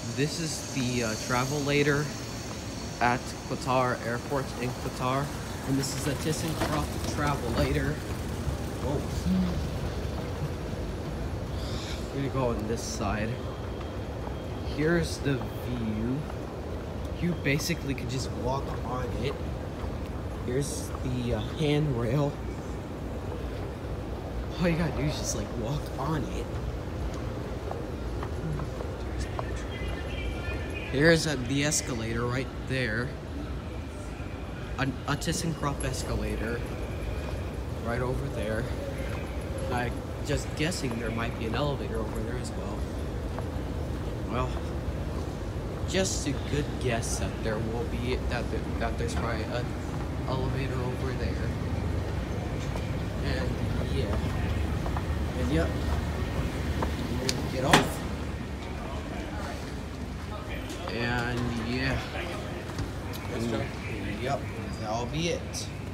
This is the Travelator at Qatar Airport in Qatar. And this is a ThyssenKrupp Travelator. Whoa. We're gonna go on this side. Here's the view. You basically could just walk on it. Here's the handrail. All you gotta do is just like walk on it. Here's the escalator right there. A ThyssenKrupp escalator right over there. I'm just guessing there might be an elevator over there as well. Well, just a good guess that there will be that there's probably an elevator over there. And yeah, and yep, we're gonna get off. And yeah, and, yep, that'll be it.